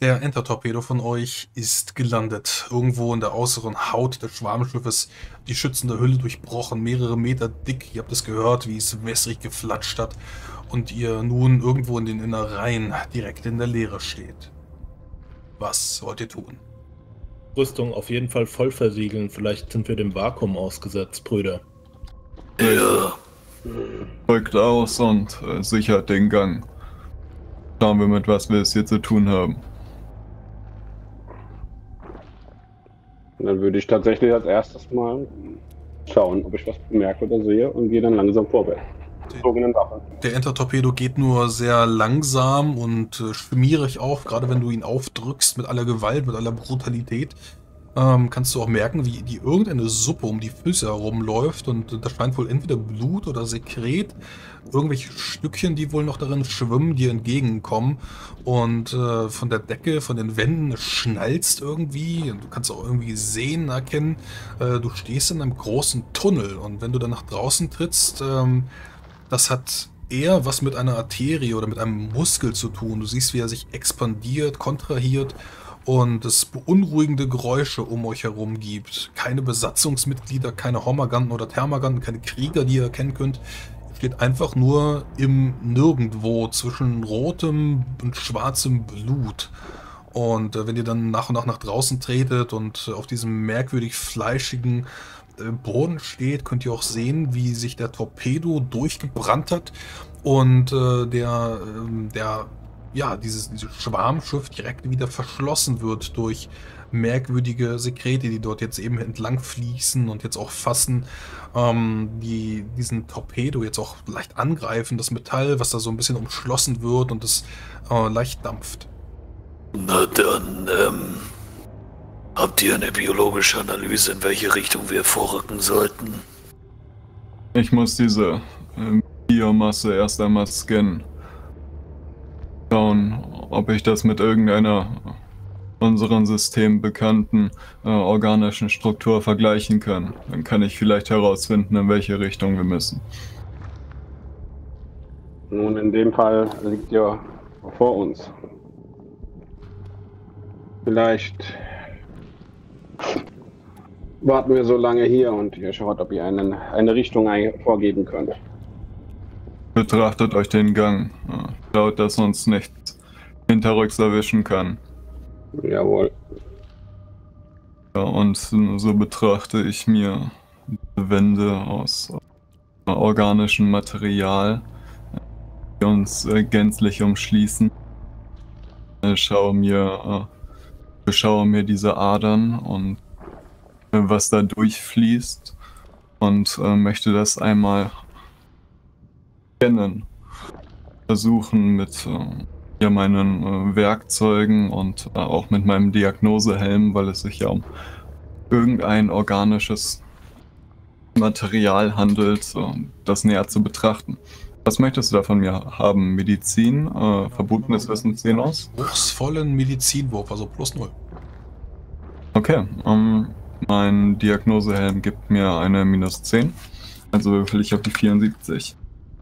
Der Entertorpedo von euch ist gelandet. Irgendwo in der äußeren Haut des Schwarmschiffes, die schützende Hülle durchbrochen, mehrere Meter dick. Ihr habt es gehört, wie es wässrig geflatscht hat. Und ihr nun irgendwo in den Innereien direkt in der Leere steht. Was wollt ihr tun? Rüstung auf jeden Fall voll versiegeln. Vielleicht sind wir dem Vakuum ausgesetzt, Brüder. Ja. Folgt aus und sichert den Gang. Schauen wir, mit was wir es hier zu tun haben. Dann würde ich tatsächlich als erstes mal schauen, ob ich was bemerke oder sehe und gehe dann langsam vorwärts. Der Entertorpedo geht nur sehr langsam und schmierig auf, gerade wenn du ihn aufdrückst mit aller Gewalt, mit aller Brutalität. Kannst du auch merken, wie die irgendeine Suppe um die Füße herumläuft und da scheint wohl entweder Blut oder Sekret, irgendwelche Stückchen, die wohl noch darin schwimmen, dir entgegenkommen und von der Decke, von den Wänden schnallst irgendwie und du kannst auch irgendwie sehen, erkennen, du stehst in einem großen Tunnel und wenn du dann nach draußen trittst, das hat eher was mit einer Arterie oder mit einem Muskel zu tun. Du siehst, wie er sich expandiert, kontrahiert und es beunruhigende Geräusche um euch herum gibt. Keine Besatzungsmitglieder, keine Hormaganten oder Thermaganten, keine Krieger, die ihr erkennen könnt. Ihr steht einfach nur im Nirgendwo zwischen rotem und schwarzem Blut. Und wenn ihr dann nach und nach draußen tretet und auf diesem merkwürdig fleischigen Boden steht, könnt ihr auch sehen, wie sich der Torpedo durchgebrannt hat und dieses Schwarmschiff direkt wieder verschlossen wird durch merkwürdige Sekrete, die dort jetzt eben entlang fließen und jetzt auch fassen, die diesen Torpedo jetzt auch leicht angreifen, das Metall, was da so ein bisschen umschlossen wird und das leicht dampft. Na dann, habt ihr eine biologische Analyse, in welche Richtung wir vorrücken sollten? Ich muss diese Biomasse erst einmal scannen. Schauen, ob ich das mit irgendeiner unserem System bekannten organischen Struktur vergleichen kann. Dann kann ich vielleicht herausfinden, in welche Richtung wir müssen. Nun, in dem Fall liegt ja vor uns. Vielleicht warten wir so lange hier und ihr schaut, ob ihr eine Richtung vorgeben könnt. Betrachtet euch den Gang. Schaut, dass uns nichts hinterrücks erwischen kann. Jawohl. Ja, und so betrachte ich mir diese Wände aus organischem Material, die uns gänzlich umschließen. Beschaue mir diese Adern und was da durchfließt und möchte das einmal kennen. Versuchen mit meinen Werkzeugen und auch mit meinem Diagnosehelm, weil es sich ja um irgendein organisches Material handelt, das näher zu betrachten. Was möchtest du da von mir haben? Medizin, verbotenes Wissen 10 aus? Geruchsvollen Medizinwurf, also +0. Okay, mein Diagnosehelm gibt mir eine -10, also würfel ich auf die 74.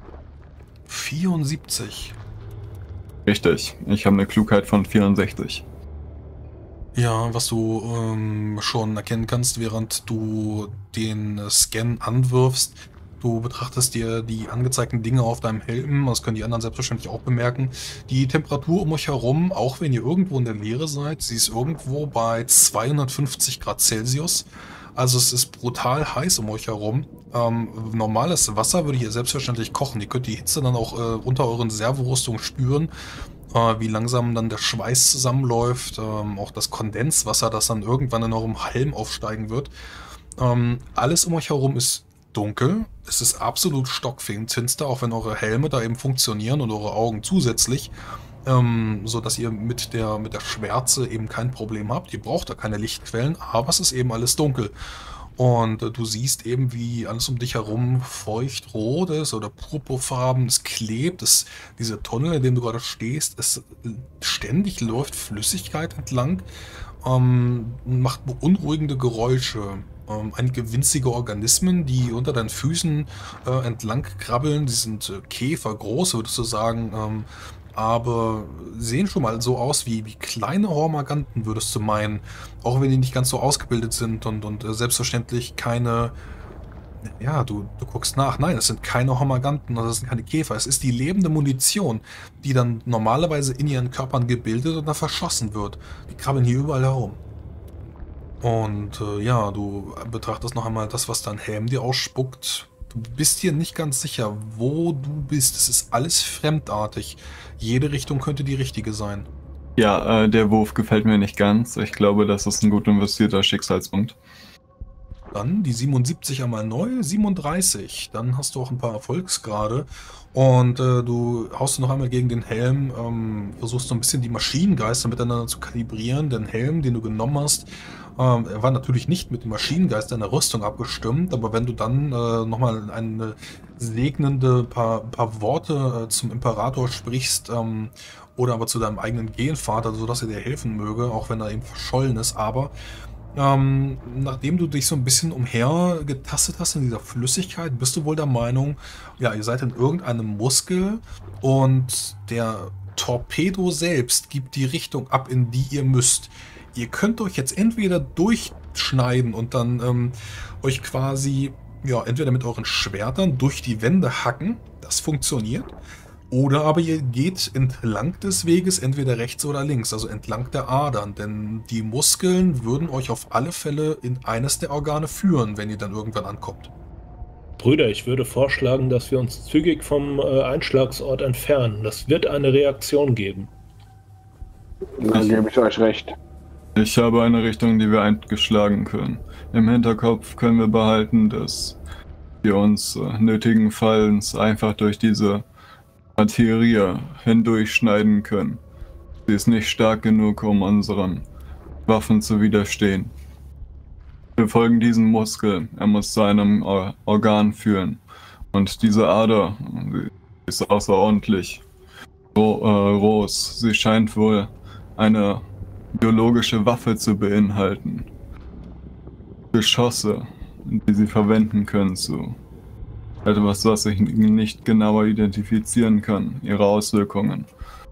74? Richtig, ich habe eine Klugheit von 64. Ja, was du schon erkennen kannst, während du den Scan anwirfst, du betrachtest dir die angezeigten Dinge auf deinem Helm, das können die anderen selbstverständlich auch bemerken. Die Temperatur um euch herum, auch wenn ihr irgendwo in der Leere seid, sie ist irgendwo bei 250 Grad Celsius. Also es ist brutal heiß um euch herum. Normales Wasser würde hier selbstverständlich kochen. Ihr könnt die Hitze dann auch unter euren Servorüstungen spüren, wie langsam dann der Schweiß zusammenläuft. Auch das Kondenswasser, das dann irgendwann in eurem Helm aufsteigen wird. Alles um euch herum ist dunkel. Es ist absolut stockfinster, auch wenn eure Helme da eben funktionieren und eure Augen zusätzlich. So dass ihr mit der Schwärze eben kein Problem habt. Ihr braucht da keine Lichtquellen, aber es ist eben alles dunkel. Und du siehst eben, wie alles um dich herum feuchtrot ist oder purpurfarben, es klebt, diese Tunnel, in dem du gerade stehst, ständig läuft Flüssigkeit entlang, macht beunruhigende Geräusche. Einige winzige Organismen, die unter deinen Füßen entlang krabbeln, die sind Käfer groß, würdest du sagen, aber sehen schon mal so aus wie kleine Hormaganten, würdest du meinen. Auch wenn die nicht ganz so ausgebildet sind und selbstverständlich keine. Ja, du guckst nach. Nein, es sind keine Hormaganten und das sind keine Käfer. Es ist die lebende Munition, die dann normalerweise in ihren Körpern gebildet und dann verschossen wird. Die krabbeln hier überall herum. Und ja, du betrachtest noch einmal das, was dein Helm dir ausspuckt. Du bist dir nicht ganz sicher, wo du bist. Es ist alles fremdartig. Jede Richtung könnte die richtige sein. Ja, der Wurf gefällt mir nicht ganz. Ich glaube, das ist ein gut investierter Schicksalspunkt. Dann die 77 einmal neu, 37. Dann hast du auch ein paar Erfolgsgrade. Und du haust noch einmal gegen den Helm, versuchst so ein bisschen die Maschinengeister miteinander zu kalibrieren. Den Helm, den du genommen hast, er war natürlich nicht mit dem Maschinengeist deiner Rüstung abgestimmt, aber wenn du dann nochmal eine segnende paar Worte zum Imperator sprichst, oder aber zu deinem eigenen Genvater, sodass er dir helfen möge, auch wenn er eben verschollen ist, aber nachdem du dich so ein bisschen umher getastet hast in dieser Flüssigkeit, bist du wohl der Meinung, ja, ihr seid in irgendeinem Muskel und der Torpedo selbst gibt die Richtung ab, in die ihr müsst. Ihr könnt euch jetzt entweder durchschneiden und dann euch quasi, ja, entweder mit euren Schwertern durch die Wände hacken, das funktioniert. Oder aber ihr geht entlang des Weges, entweder rechts oder links, also entlang der Adern, denn die Muskeln würden euch auf alle Fälle in eines der Organe führen, wenn ihr dann irgendwann ankommt. Brüder, ich würde vorschlagen, dass wir uns zügig vom Einschlagsort entfernen. Das wird eine Reaktion geben. Dann gebe ich euch recht. Ich habe eine Richtung, die wir eingeschlagen können. Im Hinterkopf können wir behalten, dass wir uns nötigenfalls einfach durch diese Materie hindurchschneiden können. Sie ist nicht stark genug, um unseren Waffen zu widerstehen. Wir folgen diesem Muskel. Er muss zu einem Organ führen. Und diese Ader ist außerordentlich groß. Sie scheint wohl eine biologische Waffe zu beinhalten. Geschosse, die sie verwenden können zu etwas, was ich nicht genauer identifizieren kann, ihre Auswirkungen.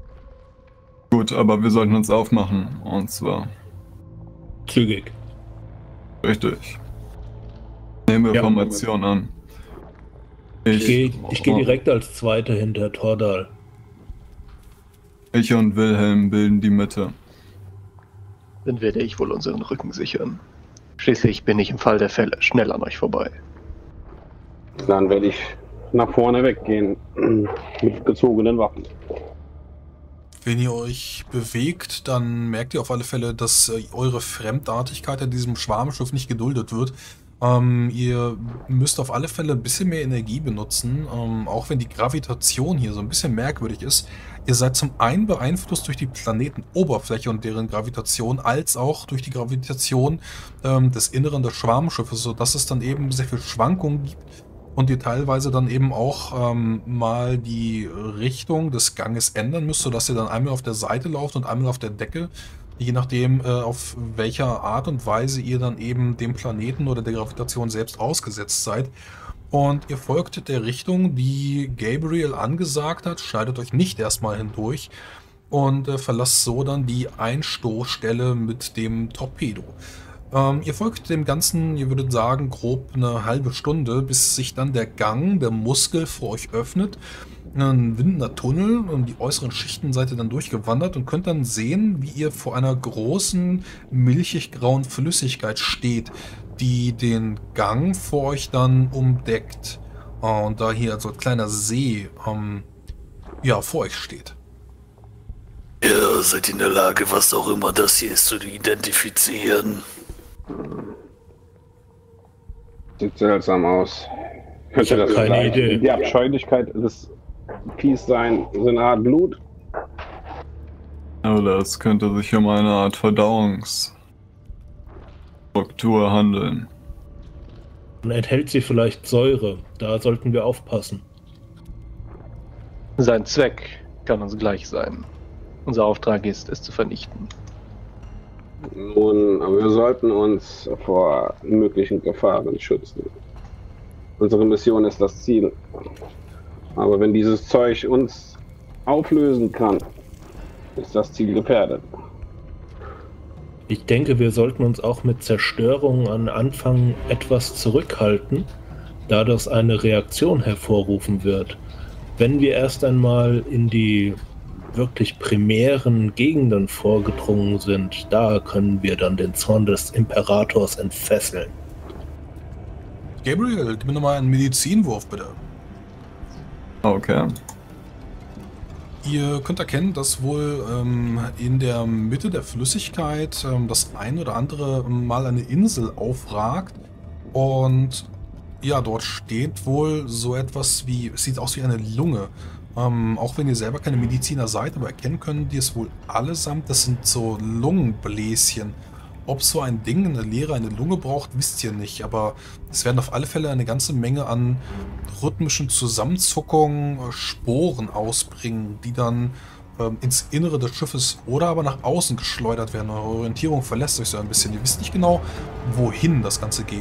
Gut, aber wir sollten uns aufmachen, und zwar Zügig. richtig. Nehmen wir Ja. Formation an. Ich gehe direkt als Zweiter hinter Tordal. Ich und Wilhelm bilden die Mitte. Dann werde ich wohl unseren Rücken sichern. Schließlich bin ich im Fall der Fälle schnell an euch vorbei. Dann werde ich nach vorne weggehen mit gezogenen Waffen. Wenn ihr euch bewegt, dann merkt ihr auf alle Fälle, dass eure Fremdartigkeit in diesem Schwarmschiff nicht geduldet wird. Ihr müsst auf alle Fälle ein bisschen mehr Energie benutzen, auch wenn die Gravitation hier so ein bisschen merkwürdig ist. Ihr seid zum einen beeinflusst durch die Planetenoberfläche und deren Gravitation, als auch durch die Gravitation des Inneren des Schwarmschiffes, sodass es dann eben sehr viel Schwankungen gibt und ihr teilweise dann eben auch mal die Richtung des Ganges ändern müsst, sodass ihr dann einmal auf der Seite lauft und einmal auf der Decke, je nachdem auf welcher Art und Weise ihr dann eben dem Planeten oder der Gravitation selbst ausgesetzt seid. Und ihr folgt der Richtung, die Gabriel angesagt hat, schneidet euch nicht erstmal hindurch und verlasst so dann die Einstoßstelle mit dem Torpedo. Ihr folgt dem Ganzen, ihr würdet sagen, grob eine halbe Stunde, bis sich dann der Gang, der Muskel vor euch öffnet. Ein windender Tunnel und die äußeren Schichten seid ihr dann durchgewandert und könnt dann sehen, wie ihr vor einer großen, milchig-grauen Flüssigkeit steht, die den Gang vor euch dann umdeckt. Und da hier so ein kleiner See ja, vor euch steht. Ihr seid in der Lage, was auch immer das hier ist, zu identifizieren. Sieht seltsam aus. Ich Könnte habe das keine vielleicht Idee. die Abscheulichkeit des Viehs sein? So eine Art Blut? Oder es könnte sich um eine Art Verdauungsstruktur handeln. Dann enthält sie vielleicht Säure. Da sollten wir aufpassen. Sein Zweck kann uns gleich sein. Unser Auftrag ist, es zu vernichten. Nun, aber wir sollten uns vor möglichen Gefahren schützen. Unsere Mission ist das Ziel. Aber wenn dieses Zeug uns auflösen kann, ist das Ziel gefährdet. Ich denke, wir sollten uns auch mit Zerstörung am Anfang etwas zurückhalten, da das eine Reaktion hervorrufen wird. Wenn wir erst einmal in die wirklich primären Gegenden vorgedrungen sind, da können wir dann den Zorn des Imperators entfesseln. Gabriel, gib mir nochmal einen Medizinwurf, bitte. Okay. Ihr könnt erkennen, dass wohl in der Mitte der Flüssigkeit das ein oder andere Mal eine Insel aufragt. Und ja, dort steht wohl so etwas wie, es sieht aus wie eine Lunge. Auch wenn ihr selber keine Mediziner seid, aber erkennen könnt ihr es wohl allesamt, das sind so Lungenbläschen. Ob so ein Ding eine Leere eine Lunge braucht, wisst ihr nicht, aber es werden auf alle Fälle eine ganze Menge an rhythmischen Zusammenzuckungen, Sporen ausbringen, die dann ins Innere des Schiffes oder aber nach außen geschleudert werden. Eure Orientierung verlässt euch so ein bisschen. Ihr wisst nicht genau, wohin das Ganze geht.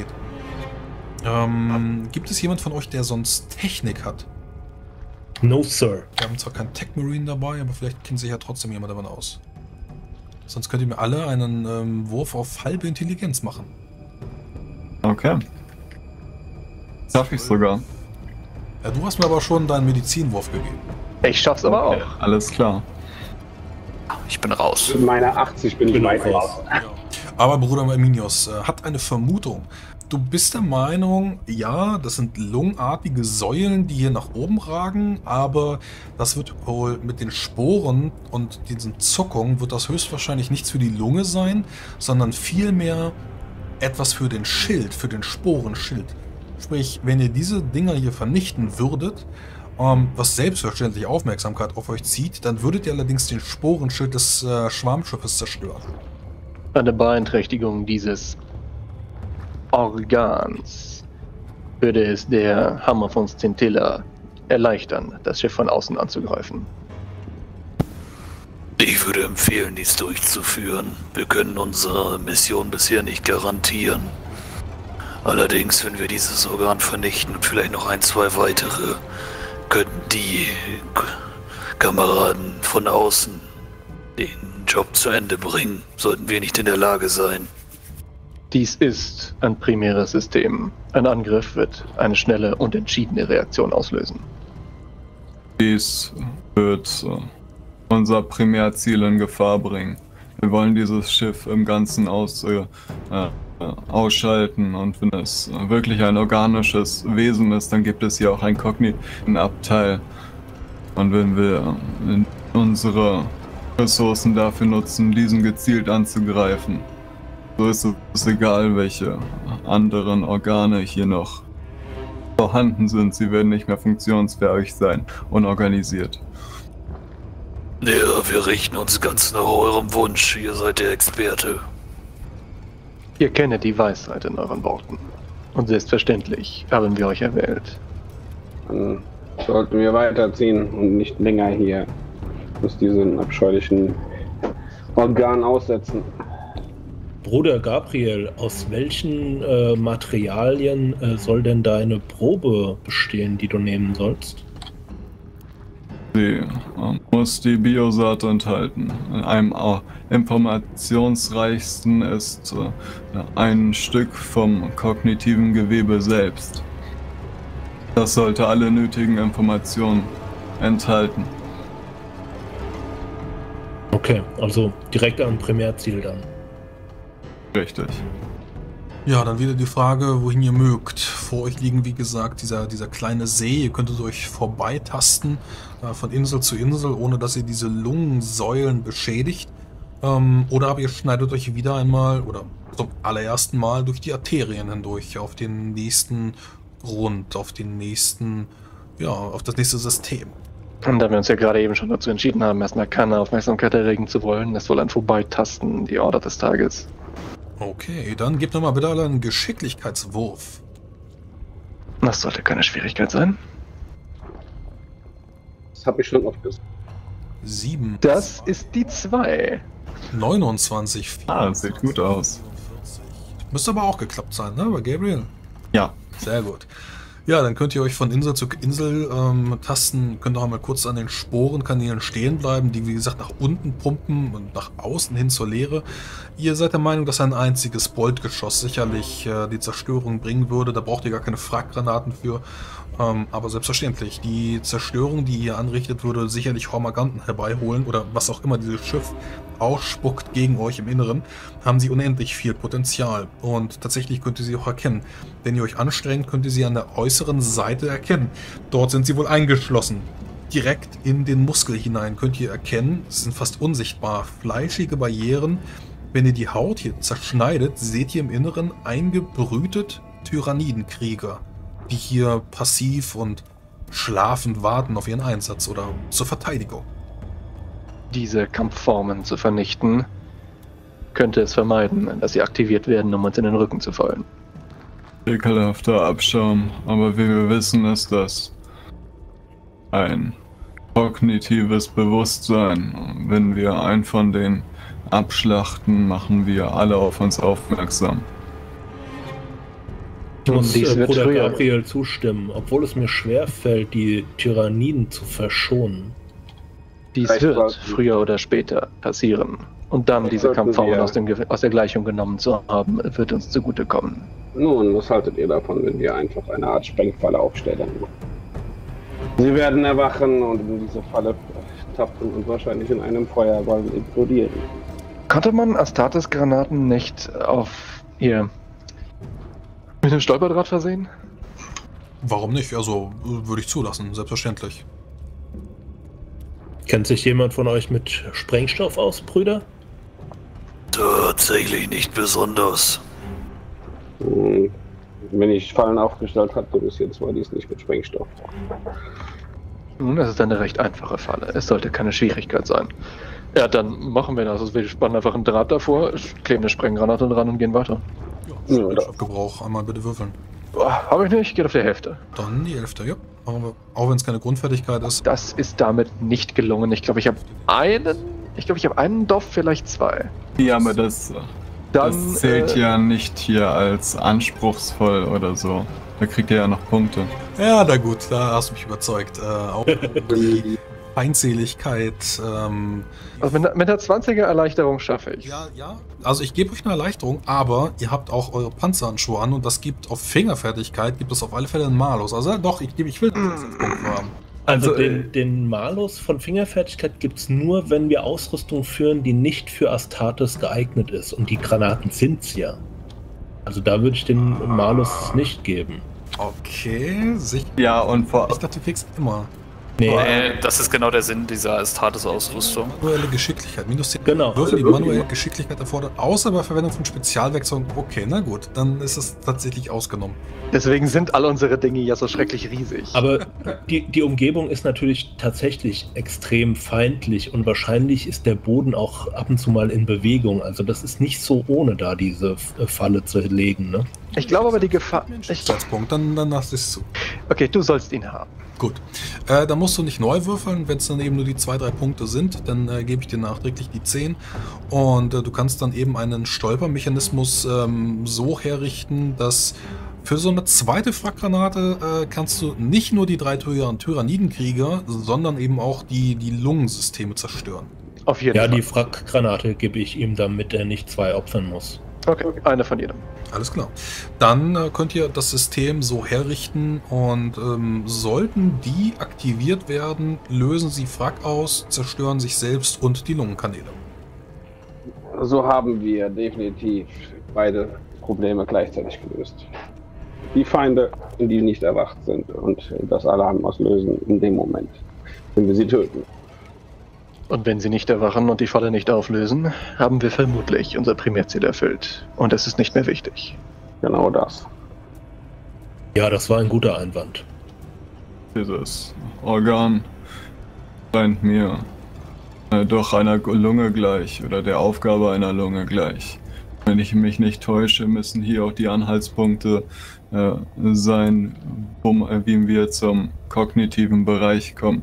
Gibt es jemand von euch, der sonst Technik hat? No, Sir. Wir haben zwar keinen Tech Marine dabei, aber vielleicht kennt sich ja trotzdem jemand davon aus. Sonst könnt ihr mir alle einen Wurf auf halbe Intelligenz machen. Okay. Darf ich sogar. Ja, du hast mir aber schon deinen Medizinwurf gegeben. Ich schaff's aber auch. Alles klar. Ich bin raus. Mit meiner 80 bin ich weit raus. Ja. Aber Bruder Arminius hat eine Vermutung. Du bist der Meinung, ja, das sind lungenartige Säulen, die hier nach oben ragen, aber das wird wohl mit den Sporen und diesen Zuckungen, wird das höchstwahrscheinlich nichts für die Lunge sein, sondern vielmehr etwas für den Schild, für den Sporenschild. Sprich, wenn ihr diese Dinger hier vernichten würdet, was selbstverständlich Aufmerksamkeit auf euch zieht, dann würdet ihr allerdings den Sporenschild des Schwarmschiffes zerstören. Eine Beeinträchtigung dieses Organs würde es der Hammer von Scintilla erleichtern, das Schiff von außen anzugreifen. Ich würde empfehlen, dies durchzuführen. Wir können unsere Mission bisher nicht garantieren. Allerdings, wenn wir dieses Organ vernichten und vielleicht noch ein, zwei weitere, könnten die Kameraden von außen den Job zu Ende bringen, sollten wir nicht in der Lage sein. Dies ist ein primäres System. Ein Angriff wird eine schnelle und entschiedene Reaktion auslösen. Dies wird unser Primärziel in Gefahr bringen. Wir wollen dieses Schiff im Ganzen ausschalten, und wenn es wirklich ein organisches Wesen ist, dann gibt es hier auch einen kognitiven Abteil. Und wenn wir unsere Ressourcen dafür nutzen, diesen gezielt anzugreifen, so ist es egal, welche anderen Organe hier noch vorhanden sind. Sie werden nicht mehr funktionsfähig sein, unorganisiert. Ja, wir richten uns ganz nach eurem Wunsch. Ihr seid der Experte. Ihr kennt die Weisheit in euren Worten. Und selbstverständlich haben wir euch erwählt. Dann sollten wir weiterziehen und nicht länger hier uns diesen abscheulichen Organ aussetzen. Bruder Gabriel, aus welchen Materialien soll denn deine Probe bestehen, die du nehmen sollst? Sie muss die Biosaat enthalten. In einem informationsreichsten ist ein Stück vom kognitiven Gewebe selbst. Das sollte alle nötigen Informationen enthalten. Okay, also direkt am Primärziel dann. Richtig. Ja, dann wieder die Frage, wohin ihr mögt. Vor euch liegen, wie gesagt, dieser kleine See. Ihr könntet euch vorbeitasten von Insel zu Insel, ohne dass ihr diese Lungensäulen beschädigt. Oder aber ihr schneidet euch wieder einmal oder zum allerersten Mal durch die Arterien hindurch auf den nächsten Grund, auf den nächsten, ja, auf das nächste System. Und da wir uns ja gerade eben schon dazu entschieden haben, erstmal keine Aufmerksamkeit erregen zu wollen, das soll ein Vorbeitasten die Order des Tages. Okay, dann gebt nochmal bitte alle einen Geschicklichkeitswurf. Das sollte keine Schwierigkeit sein. Das habe ich schon oft gesagt. 7. Das ist die 2. 29. 4, Das sieht gut aus. 47. Müsste aber auch geklappt sein, ne, bei Gabriel? Ja. Sehr gut. Ja, dann könnt ihr euch von Insel zu Insel tasten, könnt auch einmal kurz an den Sporenkanälen stehen bleiben, die wie gesagt nach unten pumpen und nach außen hin zur Leere. Ihr seid der Meinung, dass ein einziges Boltgeschoss sicherlich die Zerstörung bringen würde, da braucht ihr gar keine Fraggranaten für. Aber selbstverständlich, die Zerstörung, die ihr anrichtet, würde sicherlich Hormaganten herbeiholen oder was auch immer dieses Schiff ausspuckt gegen euch im Inneren, haben sie unendlich viel Potenzial. Und tatsächlich könnt ihr sie auch erkennen. Wenn ihr euch anstrengt, könnt ihr sie an der äußeren Seite erkennen. Dort sind sie wohl eingeschlossen. Direkt in den Muskel hinein könnt ihr erkennen, sie sind fast unsichtbar, fleischige Barrieren. Wenn ihr die Haut hier zerschneidet, seht ihr im Inneren eingebrütet Tyrannidenkrieger, die hier passiv und schlafend warten auf ihren Einsatz oder zur Verteidigung. Diese Kampfformen zu vernichten, könnte es vermeiden, dass sie aktiviert werden, um uns in den Rücken zu fallen. Ekelhafter Abschaum, aber wie wir wissen, ist das ein kognitives Bewusstsein. Wenn wir einen von denen abschlachten, machen wir alle auf uns aufmerksam. Ich muss Dies wird Bruder früher. Gabriel zustimmen, obwohl es mir schwer fällt, die Tyranniden zu verschonen. Dies Vielleicht wird sollten- früher oder später passieren. Und dann diese sollten Kampfformen wir- aus der Gleichung genommen zu haben, wird uns zugutekommen. Nun, was haltet ihr davon, wenn wir einfach eine Art Sprengfalle aufstellen? Sie werden erwachen und in diese Falle tappen und wahrscheinlich in einem Feuerball implodieren. Konnte man Astartes-Granaten nicht auf ihr mit dem Stolperdraht versehen? Warum nicht? Also würde ich zulassen, selbstverständlich. Kennt sich jemand von euch mit Sprengstoff aus, Brüder? Tatsächlich nicht besonders. Wenn ich Fallen aufgestellt hatte bis jetzt, war dies nicht mit Sprengstoff. Nun, das ist eine recht einfache Falle. Es sollte keine Schwierigkeit sein. Ja, dann machen wir das. Also wir spannen einfach einen Draht davor, kleben eine Sprenggranate dran und gehen weiter. Ja, Ja, Sprengstoffgebrauch, einmal bitte würfeln. Habe ich nicht, geht auf die Hälfte. Dann die 11. Ja, machen wir. Auch wenn es keine Grundfertigkeit ist. Das ist damit nicht gelungen. Ich glaube, ich habe einen Doff, vielleicht zwei. Ja, aber das Dann zählt ja nicht hier als anspruchsvoll oder so. Da kriegt ihr ja noch Punkte. Ja, na gut, da hast du mich überzeugt. Auch die Feindseligkeit. Also mit der 20er Erleichterung schaffe ich. Ja. Also ich gebe euch eine Erleichterung, aber ihr habt auch eure Panzerhandschuhe an und das gibt auf Fingerfertigkeit, gibt es auf alle Fälle einen Malus. Also doch, ich will einen Punkt haben. Also Also, den Malus von Fingerfertigkeit gibt es nur, wenn wir Ausrüstung führen, die nicht für Astartes geeignet ist. Und die Granaten sind's ja. Also da würde ich den Malus nicht geben. Okay, sicher. Ja, und vor Ich dachte, du kriegst immer Nee, Das ist genau der Sinn dieser Astartes-Ausrüstung. manuelle Geschicklichkeit. Minus 10 Genau. Würfel, die manuelle Geschicklichkeit erfordert, außer bei Verwendung von Spezialwerkzeugen. Okay, na gut, dann ist es tatsächlich ausgenommen. Deswegen sind all unsere Dinge ja so schrecklich riesig. Aber die Umgebung ist natürlich tatsächlich extrem feindlich und wahrscheinlich ist der Boden auch ab und zu mal in Bewegung. Also das ist nicht so ohne da diese Falle zu legen, ne? Ich glaube aber die Gefahr. Menschlichkeitspunkt, dann lass es zu. Okay, du sollst ihn haben. Gut. Dann musst du nicht neu würfeln, wenn es dann eben nur die 2-3 Punkte sind, dann gebe ich dir nachträglich die 10 und du kannst dann eben einen Stolpermechanismus so herrichten, dass für so eine zweite Fraggranate kannst du nicht nur die 3 Tyrannidenkrieger, sondern eben auch die Lungensysteme zerstören. Auf jeden Ja, Fall. die Fraggranate gebe ich ihm, damit er nicht 2 opfern muss. Okay, eine von jedem. Alles klar. Dann könnt ihr das System so herrichten und sollten die aktiviert werden, lösen sie Frag aus, zerstören sich selbst und die Lungenkanäle. So haben wir definitiv beide Probleme gleichzeitig gelöst. Die Feinde, die nicht erwacht sind und das Alarm auslösen in dem Moment, wenn wir sie töten. Und wenn sie nicht erwachen und die Falle nicht auflösen, haben wir vermutlich unser Primärziel erfüllt. Und es ist nicht mehr wichtig. Genau das. Ja, das war ein guter Einwand. dieses Organ scheint mir doch einer Lunge gleich oder der Aufgabe einer Lunge gleich. Wenn ich mich nicht täusche, müssen hier auch die Anhaltspunkte sein, wie wir zum kognitiven Bereich kommen.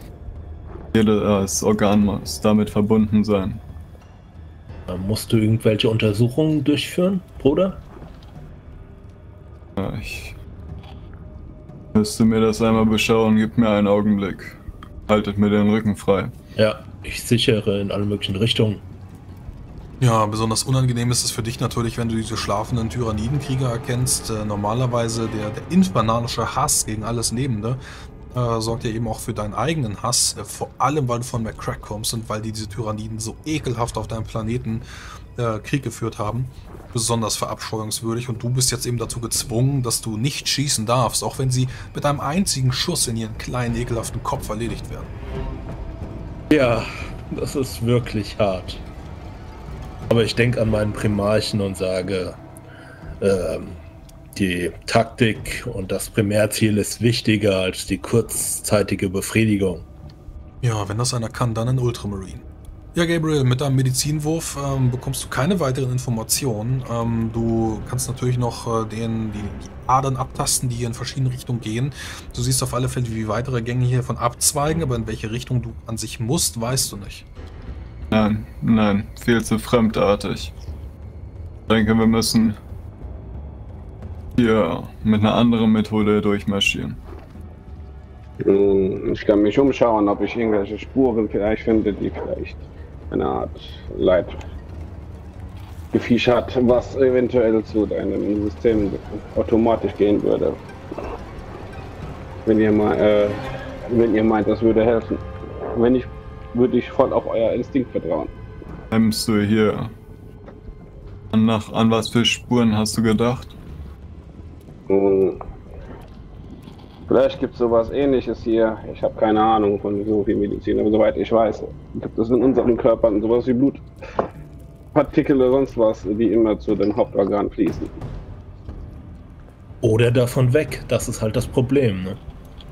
Jedes Organ muss damit verbunden sein. Musst du irgendwelche Untersuchungen durchführen, Bruder? Ich Müsst du mir das einmal beschauen, gib mir einen Augenblick. Haltet mir den Rücken frei. Ja, ich sichere in alle möglichen Richtungen. Ja, besonders unangenehm ist es für dich natürlich, wenn du diese schlafenden Tyrannidenkrieger erkennst. Normalerweise der infernalische Hass gegen alles Lebende sorgt ja eben auch für deinen eigenen Hass, vor allem weil du von McCrack kommst und weil diese Tyranniden so ekelhaft auf deinem Planeten Krieg geführt haben. Besonders verabscheuungswürdig, und du bist jetzt eben dazu gezwungen, dass du nicht schießen darfst, auch wenn sie mit einem einzigen Schuss in ihren kleinen, ekelhaften Kopf erledigt werden. Ja, das ist wirklich hart. Aber ich denke an meinen Primarchen und sage, die Taktik und das Primärziel ist wichtiger als die kurzzeitige Befriedigung. Ja, wenn das einer kann, dann ein Ultramarine. Ja, Gabriel, mit deinem Medizinwurf bekommst du keine weiteren Informationen. Du kannst natürlich noch die Adern abtasten, die hier in verschiedene Richtungen gehen. Du siehst auf alle Fälle, wie weitere Gänge hiervon abzweigen, aber in welche Richtung du an sich musst, weißt du nicht. Nein, viel zu fremdartig. Ich denke, wir müssen hier mit einer anderen Methode durchmarschieren. Ich kann mich umschauen, ob ich irgendwelche Spuren vielleicht finde, die vielleicht eine Art Leitgefisch hat, was eventuell zu deinem System automatisch gehen würde. Wenn ihr meint, das würde helfen. Wenn nicht, würde ich voll auf euer Instinkt vertrauen. Nimmst du hier an was für Spuren hast du gedacht? Vielleicht gibt es sowas Ähnliches hier. Ich habe keine Ahnung von so viel Medizin, aber soweit ich weiß, gibt es in unseren Körpern sowas wie Blutpartikel oder sonst was, die immer zu den Hauptorganen fließen. Oder davon weg, das ist halt das Problem, ne?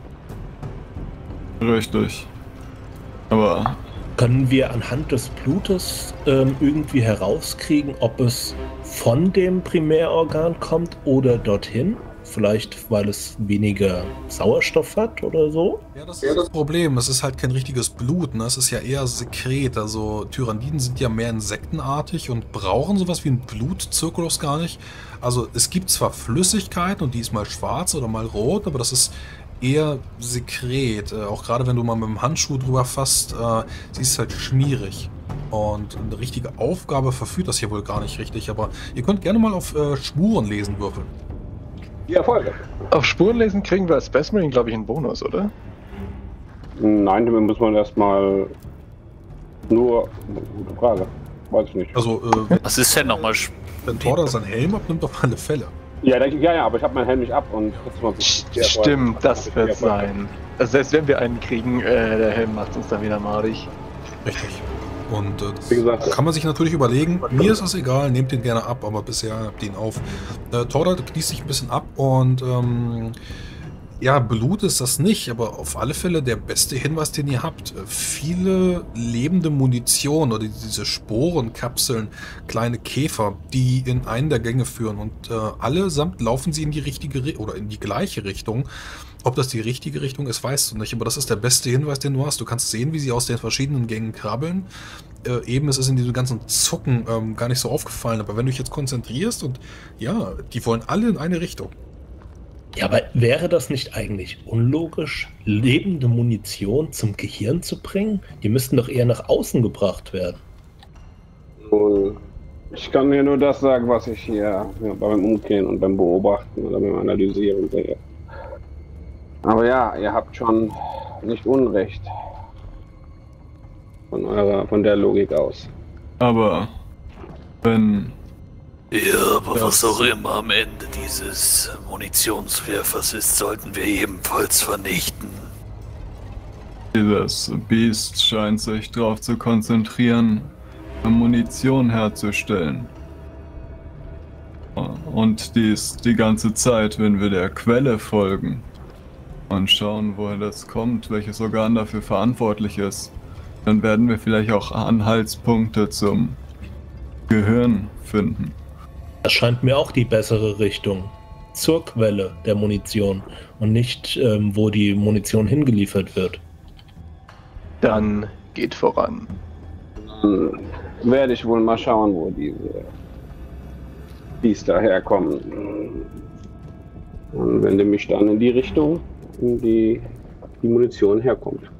Richtig. Aber können wir anhand des Blutes irgendwie herauskriegen, ob es von dem Primärorgan kommt oder dorthin? Vielleicht, weil es weniger Sauerstoff hat oder so? Ja, das ist das Problem. Es ist halt kein richtiges Blut, ne? Es ist ja eher Sekret. Also Tyranniden sind ja mehr insektenartig und brauchen sowas wie einen Blutzirkulus gar nicht. Also es gibt zwar Flüssigkeit und die ist mal schwarz oder mal rot, aber das ist eher Sekret. Auch gerade wenn du mal mit dem Handschuh drüber fasst, sie ist halt schmierig. Und eine richtige Aufgabe verführt das hier wohl gar nicht richtig. Aber ihr könnt gerne mal auf Spurenlesen würfeln. Ja, Folge. Auf Spurenlesen kriegen wir als Space Marine, glaube ich, einen Bonus, oder? Nein, dann muss man erstmal nur. Gute Frage. Weiß ich nicht. Also, Was ist denn nochmal? wenn Torda seinen Helm abnimmt, auf alle Fälle. Ja, aber ich habe meinen Helm nicht ab und Stimmt, das wird sein. Also selbst wenn wir einen kriegen, der Helm macht uns dann wieder madig. Richtig. Und Wie gesagt, kann man sich natürlich überlegen. Mir ist das egal, nehmt den gerne ab, aber bisher habt ihr ihn auf. Torda kniest sich ein bisschen ab und ja, Blut ist das nicht, aber auf alle Fälle der beste Hinweis, den ihr habt. Viele lebende Munition oder diese Sporenkapseln, kleine Käfer, die in einen der Gänge führen, und allesamt laufen sie in die richtige oder in die gleiche Richtung. Ob das die richtige Richtung ist, weißt du nicht, aber das ist der beste Hinweis, den du hast. Du kannst sehen, wie sie aus den verschiedenen Gängen krabbeln. Eben ist es in diesem ganzen Zucken gar nicht so aufgefallen, aber wenn du dich jetzt konzentrierst und ja, die wollen alle in eine Richtung. Ja, aber wäre das nicht eigentlich unlogisch, lebende Munition zum Gehirn zu bringen? Die müssten doch eher nach außen gebracht werden. ich kann mir nur das sagen, was ich hier beim Umgehen und beim Beobachten oder beim Analysieren sehe. Aber ja, ihr habt schon nicht Unrecht. Von der Logik aus. Aber wenn Ja, aber was auch immer am Ende dieses Munitionswerfers ist, sollten wir ebenfalls vernichten. dieses Biest scheint sich darauf zu konzentrieren, Munition herzustellen. Und dies die ganze Zeit, wenn wir der Quelle folgen und schauen, woher das kommt, welches Organ dafür verantwortlich ist, dann werden wir vielleicht auch Anhaltspunkte zum Gehirn finden. Das scheint mir auch die bessere Richtung. Zur Quelle der Munition und nicht, wo die Munition hingeliefert wird. Dann geht voran. Dann werde ich wohl mal schauen, wo diese Biester herkommen. und wende mich dann in die Richtung, in die die Munition herkommt.